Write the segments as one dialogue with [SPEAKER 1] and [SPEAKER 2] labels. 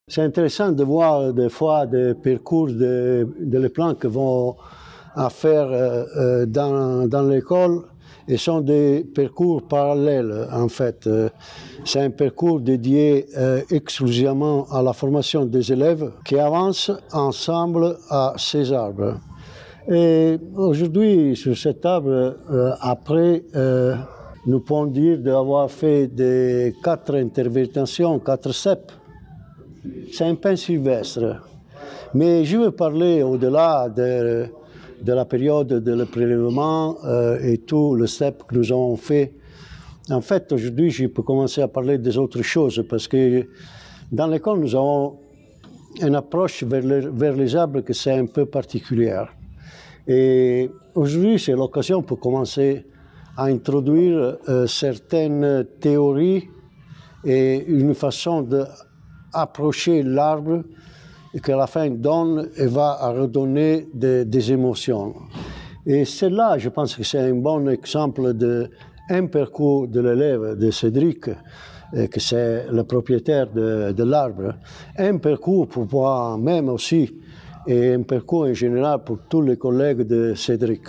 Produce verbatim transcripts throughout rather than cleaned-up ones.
[SPEAKER 1] C'est intéressant de voir des fois des parcours de, de les plans que vont à faire euh, dans, dans l'école et sont des parcours parallèles en fait. C'est un parcours dédié euh, exclusivement à la formation des élèves qui avancent ensemble à ces arbres. Et aujourd'hui, sur cette table, euh, après, euh, nous pouvons dire d'avoir fait des quatre interventions, quatre cèpes. C'est un pin sylvestre. Mais je veux parler au-delà de, de la période de le prélèvement euh, et tout le cep que nous avons fait. En fait, aujourd'hui, je peux commencer à parler des autres choses parce que dans l'école, nous avons une approche vers, le, vers les arbres que c'est un peu particulière. Et aujourd'hui, c'est l'occasion pour commencer à introduire euh, certaines théories et une façon d'approcher l'arbre qui à la fin donne et va redonner des, des émotions. Et celle-là, je pense que c'est un bon exemple d'un parcours de l'élève de Cédric, que c'est le propriétaire de, de l'arbre. Un parcours pour moi même aussi, et un parcours en général pour tous les collègues de Cédric.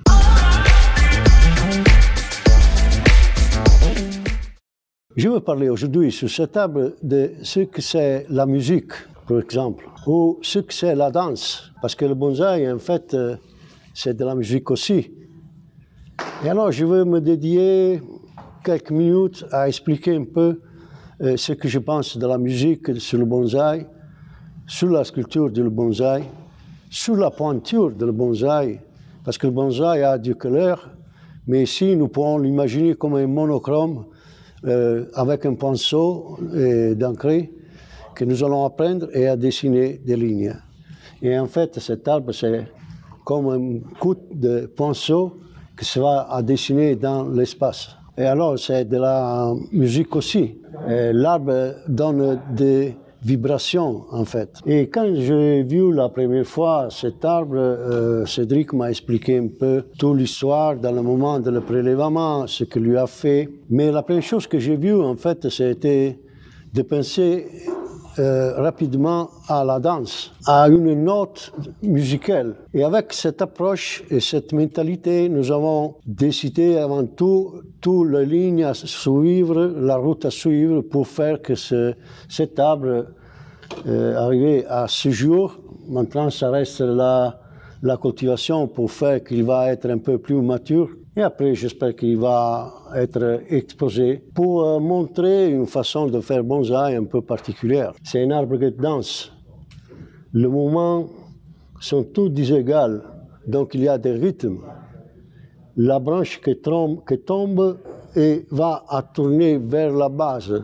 [SPEAKER 1] Je veux parler aujourd'hui sur cette table de ce que c'est la musique, par exemple, ou ce que c'est la danse, parce que le bonsaï, en fait, c'est de la musique aussi. Et alors, je veux me dédier quelques minutes à expliquer un peu euh, ce que je pense de la musique sur le bonsaï, sur la sculpture du bonsaï, sur la pointure du bonsaï, parce que le bonsaï a du couleur, mais ici, nous pouvons l'imaginer comme un monochrome, Euh, avec un pinceau euh, d'encre que nous allons apprendre et à dessiner des lignes. Et en fait, cet arbre, c'est comme un coup de pinceau que se va à dessiner dans l'espace. Et alors, c'est de la musique aussi. L'arbre donne des vibrations, en fait. Et quand j'ai vu la première fois cet arbre, euh, Cédric m'a expliqué un peu toute l'histoire dans le moment de le prélèvement, ce qu'il lui a fait. Mais la première chose que j'ai vue, en fait, c'était de penser euh, rapidement à la danse, à une note musicale. Et avec cette approche et cette mentalité, nous avons décidé avant tout toutes les lignes à suivre, la route à suivre pour faire que ce, cet arbre euh, arrive à ce jour. Maintenant, ça reste la, la cultivation pour faire qu'il va être un peu plus mature. Et après, j'espère qu'il va être exposé pour euh, montrer une façon de faire bonsaï un peu particulière. C'est un arbre qui danse. Les mouvements sont tous inégaux, donc il y a des rythmes. La branche qui tombe, qui tombe et va à tourner vers la base.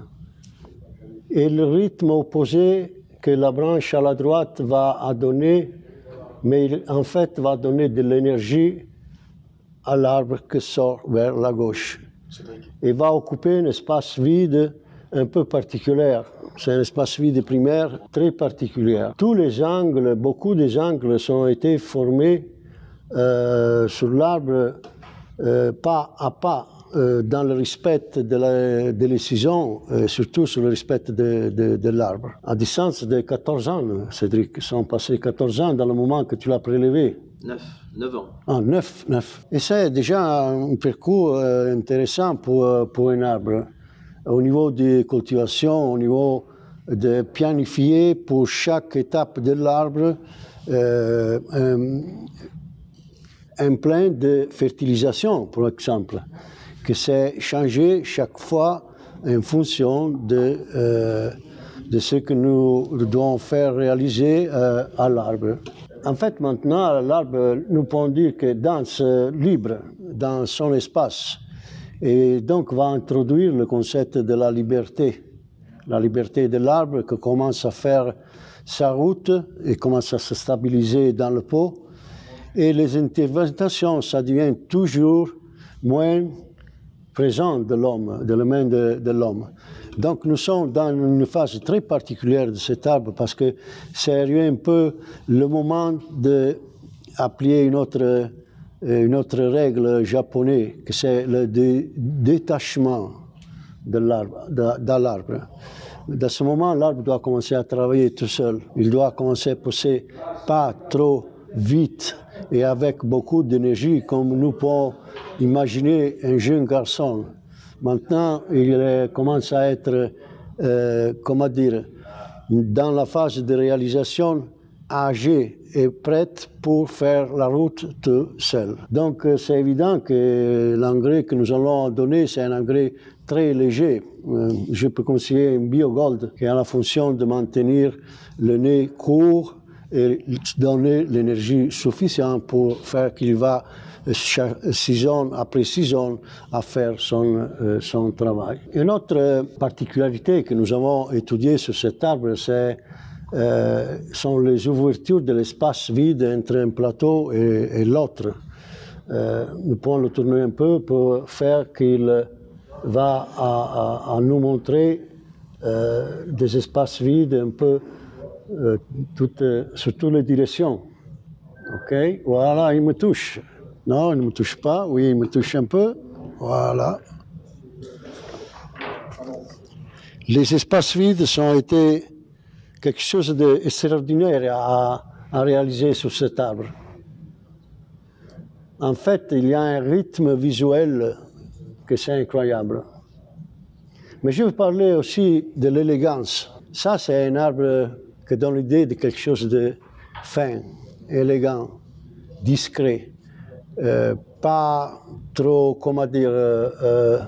[SPEAKER 1] Et le rythme opposé que la branche à la droite va à donner, mais en fait va donner de l'énergie à l'arbre qui sort vers la gauche. Et va occuper un espace vide un peu particulier. C'est un espace vide primaire très particulier. Tous les angles, beaucoup des angles ont été formés euh, sur l'arbre euh, pas à pas, euh, dans le respect de la, de les saisons, euh, surtout sur le respect de, de, de l'arbre. À distance de quatorze ans, Cédric, ils sont passés quatorze ans dans le moment que tu l'as prélevé.
[SPEAKER 2] neuf, neuf ans.
[SPEAKER 1] Ah, neuf, neuf. Et c'est déjà un parcours euh, intéressant pour, pour un arbre. Au niveau de cultivation, au niveau de planifier pour chaque étape de l'arbre euh, un, un plan de fertilisation, par exemple, que c'est changé chaque fois en fonction de, euh, de ce que nous devons faire réaliser euh, à l'arbre. En fait, maintenant, l'arbre, nous pouvons dire que danse libre dans son espace et donc va introduire le concept de la liberté. La liberté de l'arbre qui commence à faire sa route et commence à se stabiliser dans le pot. Et les interventions, ça devient toujours moins présent de l'homme, de la main de, de l'homme. Donc nous sommes dans une phase très particulière de cet arbre parce que c'est un peu le moment d'appliquer une autre, une autre règle japonaise, que c'est le dé, détachement de l'arbre, de, de l'arbre. Dans ce moment, l'arbre doit commencer à travailler tout seul. Il doit commencer à pousser pas trop vite et avec beaucoup d'énergie, comme nous pouvons imaginer un jeune garçon. Maintenant, il commence à être, euh, comment dire, dans la phase de réalisation, âgé et prête pour faire la route tout seul. Donc c'est évident que l'engrais que nous allons donner, c'est un engrais très léger. Je peux conseiller un Biogold qui a la fonction de maintenir le nez court et donner l'énergie suffisante pour faire qu'il va saison après saison à faire son, euh, son travail. Une autre particularité que nous avons étudiée sur cet arbre, c'est Euh, sont les ouvertures de l'espace vide entre un plateau et, et l'autre. Euh, nous pouvons le tourner un peu pour faire qu'il va à, à, à nous montrer euh, des espaces vides un peu euh, toutes, sur toutes les directions. Ok, voilà, il me touche. Non, il ne me touche pas. Oui, il me touche un peu. Voilà. Les espaces vides ont été quelque chose d'extraordinaire à, à réaliser sur cet arbre. En fait, il y a un rythme visuel que c'est incroyable. Mais je veux parler aussi de l'élégance. Ça, c'est un arbre qui donne l'idée de quelque chose de fin, élégant, discret, euh, pas trop, comment dire, euh, euh,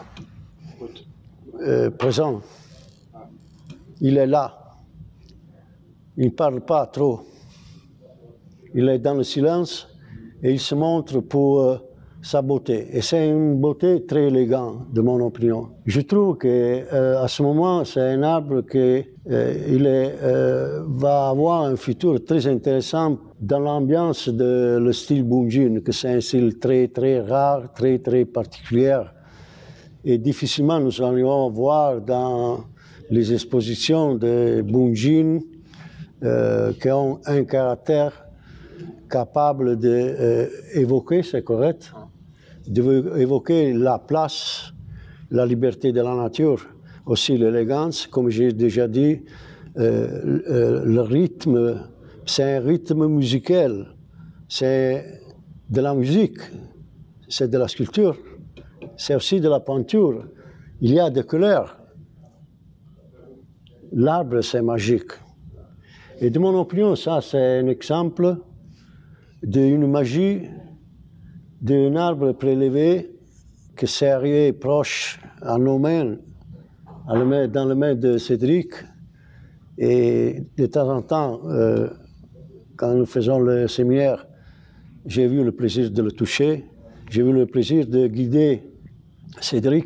[SPEAKER 1] euh, présent. Il est là. Il ne parle pas trop. Il est dans le silence et il se montre pour euh, sa beauté. Et c'est une beauté très élégante, de mon opinion. Je trouve qu'à euh, ce moment, c'est un arbre qui euh, il est, euh, va avoir un futur très intéressant dans l'ambiance de le style Bunjin, que c'est un style très, très rare, très, très particulier. Et difficilement nous allons voir dans les expositions de Bunjin Euh, qui ont un caractère capable d'évoquer, euh, c'est correct, d'évoquer la place, la liberté de la nature, aussi l'élégance, comme j'ai déjà dit, euh, euh, le rythme, c'est un rythme musical, c'est de la musique, c'est de la sculpture, c'est aussi de la peinture, il y a des couleurs. L'arbre, c'est magique. Et de mon opinion, ça, c'est un exemple d'une magie d'un arbre prélevé qui s'est arrivé proche à nos mains, dans les mains de Cédric. Et de temps en temps, euh, quand nous faisons le séminaire, j'ai eu le plaisir de le toucher, j'ai eu le plaisir de guider Cédric.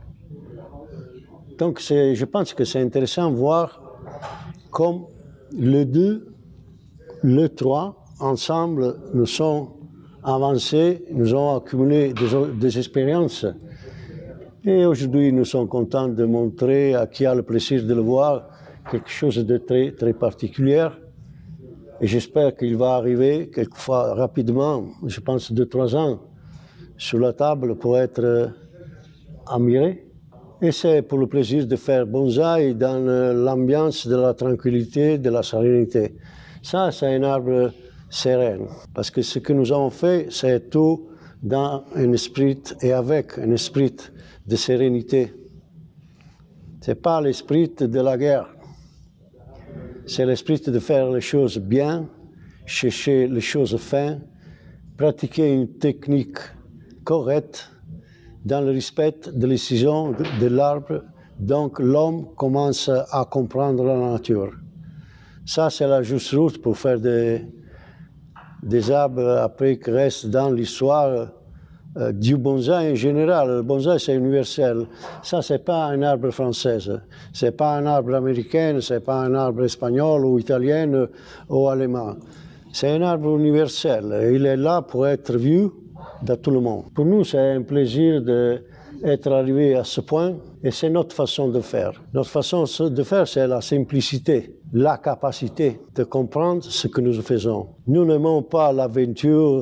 [SPEAKER 1] Donc, je pense que c'est intéressant de voir comme le deux, le trois, ensemble, nous sommes avancés, nous avons accumulé des, des expériences. Et aujourd'hui, nous sommes contents de montrer à qui a le plaisir de le voir quelque chose de très, très particulier. Et j'espère qu'il va arriver quelquefois rapidement, je pense deux, trois ans, sur la table pour être admiré. Et c'est pour le plaisir de faire bonsaï dans l'ambiance de la tranquillité, de la sérénité. Ça, c'est un arbre serein, parce que ce que nous avons fait, c'est tout dans un esprit et avec un esprit de sérénité. Ce n'est pas l'esprit de la guerre, c'est l'esprit de faire les choses bien, chercher les choses fines, pratiquer une technique correcte, dans le respect de les saisons de l'arbre, donc l'homme commence à comprendre la nature. Ça, c'est la juste route pour faire des, des arbres après qui restent dans l'histoire euh, du bonsaï en général. Le bonsaï, c'est universel. Ça, ce n'est pas un arbre français, ce n'est pas un arbre américain, ce n'est pas un arbre espagnol ou italien ou allemand. C'est un arbre universel. Il est là pour être vu de tout le monde. Pour nous, c'est un plaisir d'être arrivé à ce point et c'est notre façon de faire. Notre façon de faire, c'est la simplicité, la capacité de comprendre ce que nous faisons. Nous n'aimons pas l'aventure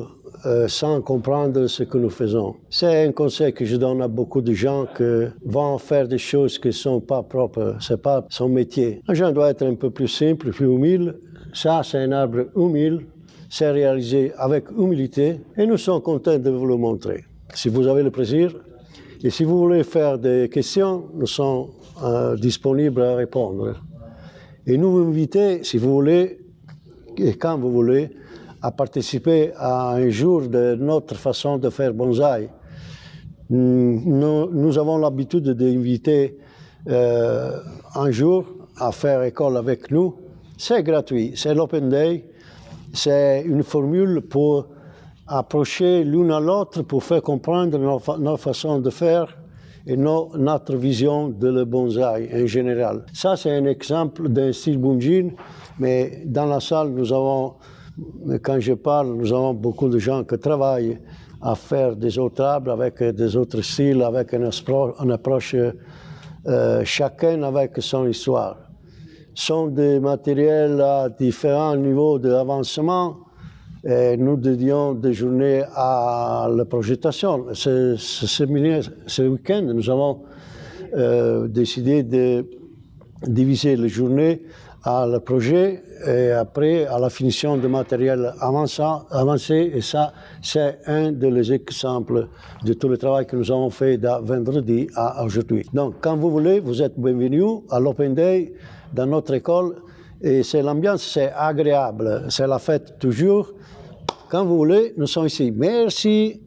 [SPEAKER 1] euh, sans comprendre ce que nous faisons. C'est un conseil que je donne à beaucoup de gens qui vont faire des choses qui ne sont pas propres, ce n'est pas son métier. Un gens doit être un peu plus simple, plus humble. Ça, c'est un arbre humble, c'est réalisé avec humilité et nous sommes contents de vous le montrer. Si vous avez le plaisir et si vous voulez faire des questions, nous sommes euh, disponibles à répondre. Et nous vous invitons, si vous voulez, et quand vous voulez, à participer à un jour de notre façon de faire bonsaï. Nous, nous avons l'habitude d'inviter euh, un jour à faire école avec nous. C'est gratuit, c'est l'Open Day. C'est une formule pour approcher l'une à l'autre, pour faire comprendre notre, notre façon de faire et nos, notre vision de le bonsaï en général. Ça, c'est un exemple d'un style bunjin, mais dans la salle, nous avons, quand je parle, nous avons beaucoup de gens qui travaillent à faire des autres arbres avec des autres styles, avec une, une approche euh, chacun avec son histoire. Ce sont des matériels à différents niveaux d'avancement. Et nous dédions des journées à la projection. Ce, ce, ce week-end, nous avons euh, décidé de diviser les journées à le projet et après à la finition de matériel avancé. Et ça, c'est un des exemples de tout le travail que nous avons fait de vendredi à aujourd'hui. Donc, quand vous voulez, vous êtes bienvenus à l'Open Day dans notre école. Et c'est l'ambiance, c'est agréable. C'est la fête toujours. Quand vous voulez, nous sommes ici. Merci.